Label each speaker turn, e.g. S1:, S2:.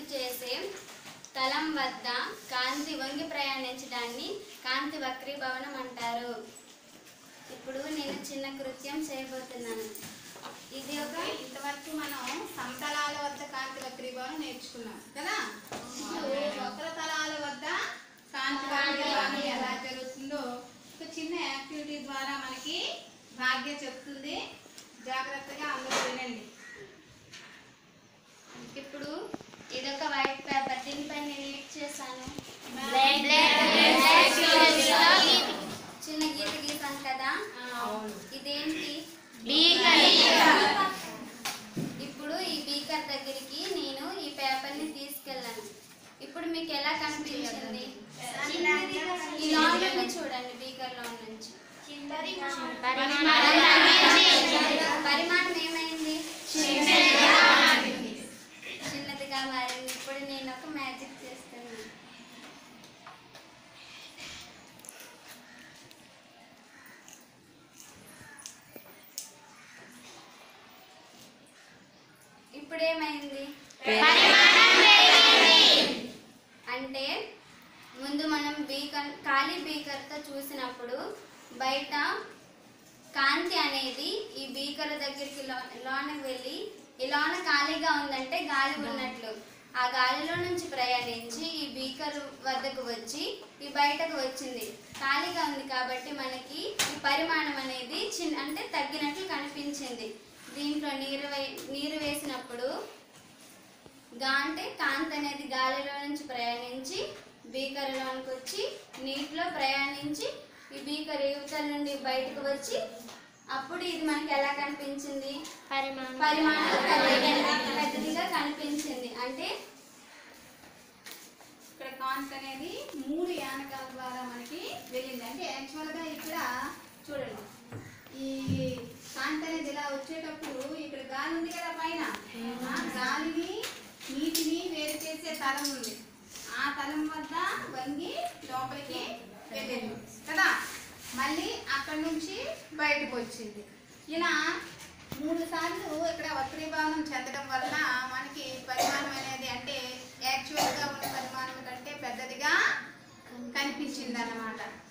S1: చేసే తలం వద్ద కాంతి వంగి ప్రయాణించడాన్ని కాంతి వక్రీభవనం అంటారు. ఇప్పుడు నేను చిన్న కృత్యం చేయబోతున్నాను. ఇది ఒక
S2: ఇంతవరకు మనం సమతలాల వద్ద కాంతి వక్రీభవనం నేర్చుకున్నాం కదా. వక్ర తలాల వద్ద కాంతి వక్రీభవనం ఎలా జరుగుతుందో ఒక చిన్న యాక్టివిటీ ద్వారా మనకి భాగ్య చెప్తుంది. జాగ్రత్తగా అందరూ వినండి.
S1: ఇప్పుడు ఇదొక వైట్ పేపర్, దీనిపై నేను ఎడిట్ చేశాను. చిన్న గీత గీసాను కదా. ఇదేంటి? ఇప్పుడు ఈ బీకర్ దగ్గరికి నేను ఈ పేపర్ ని తీసుకెళ్ళాను. ఇప్పుడు మీకు ఎలా కనిపించింది? ఈ లాంగ్ నుండి చూడండి, బీకర్ లో నుంచి పరిమాణం ఏమైంది? చిన్నదిగా మారింది. ఇప్పుడు నేను ఒక మ్యాజిక్ చేస్తున్నాను. ఇప్పుడు ఏమైంది? అంటే ముందు మనం ఖాళీ బీకర్తో చూసినప్పుడు బయట కాంతి అనేది ఈ బీకర్ దగ్గరికి లోనకి వెళ్ళి ఈ లోన ఖాళీగా ఉందంటే గాలి ఉన్నట్లు ఆ గాలిలో నుంచి ప్రయాణించి ఈ బీకర్ వద్దకు వచ్చి ఈ బయటకు వచ్చింది. ఖాళీగా ఉంది కాబట్టి మనకి ఈ పరిమాణం అనేది అంటే తగ్గినట్లు కనిపించింది. దీంట్లో నీరు వేసినప్పుడు అంటే కాంతి అనేది గాలిలో నుంచి ప్రయాణించి బీకర్లోనికి వచ్చి నీటిలో ప్రయాణించి ఈ బీకర్ యువతల నుండి బయటకు వచ్చి అప్పుడు ఇది మనకి ఎలా కనిపించింది? పరిమాణం పెద్దదిగా కనిపించింది. అంటే
S2: ఇక్కడ కాంతి అనేది 3 యానకాల ద్వారా మనకి వెళ్ళింది. అంటే యాక్చువల్గా ఇక్కడ చూడండి, ఈ కాంతి అనేది ఇలా వచ్చేటప్పుడు ఇక్కడ గాలి ఉంది కదా పైన, ఆ గాలిని నీటిని వేరు చేసే తలం ఉంది. ఆ తలం వద్ద వంగి లోపలికి వెళ్ళింది కదా. మళ్ళీ అక్కడ నుంచి బయటకు వచ్చింది. ఇలా 3 సార్లు ఇక్కడ వక్రీభవనం చెందడం వలన మనకి పరిమాణం అనేది అంటే యాక్చువల్గా ఉన్న పరిమాణం కంటే పెద్దదిగా కనిపించింది అన్నమాట.